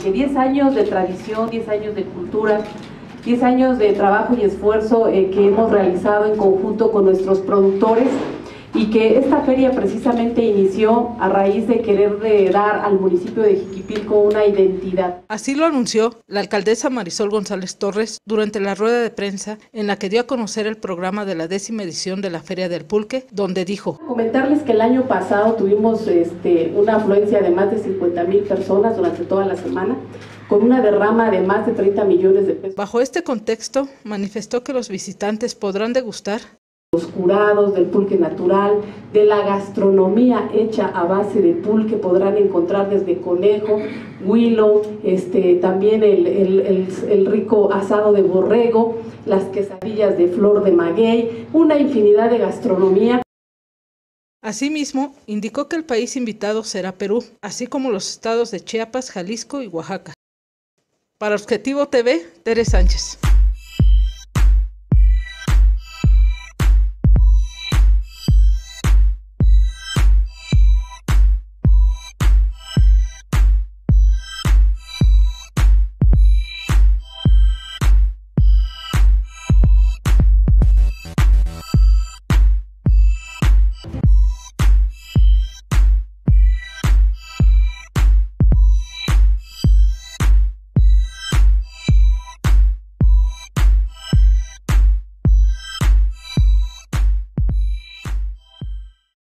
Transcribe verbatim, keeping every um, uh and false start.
que diez años de tradición, diez años de cultura, diez años de trabajo y esfuerzo eh, que hemos realizado en conjunto con nuestros productores, y que esta feria precisamente inició a raíz de querer de dar al municipio de Jiquipilco una identidad. Así lo anunció la alcaldesa Marisol González Torres durante la rueda de prensa en la que dio a conocer el programa de la décima edición de la Feria del Pulque, donde dijo: Comentarles que el año pasado tuvimos este, una afluencia de más de cincuenta mil personas durante toda la semana, con una derrama de más de treinta millones de pesos. Bajo este contexto, manifestó que los visitantes podrán degustar los curados del pulque natural, de la gastronomía hecha a base de pulque. Podrán encontrar desde conejo, huilo, este, también el, el, el, el rico asado de borrego, las quesadillas de flor de maguey, una infinidad de gastronomía. Asimismo, indicó que el país invitado será Perú, así como los estados de Chiapas, Jalisco y Oaxaca. Para Objetivo T V, Tere Sánchez.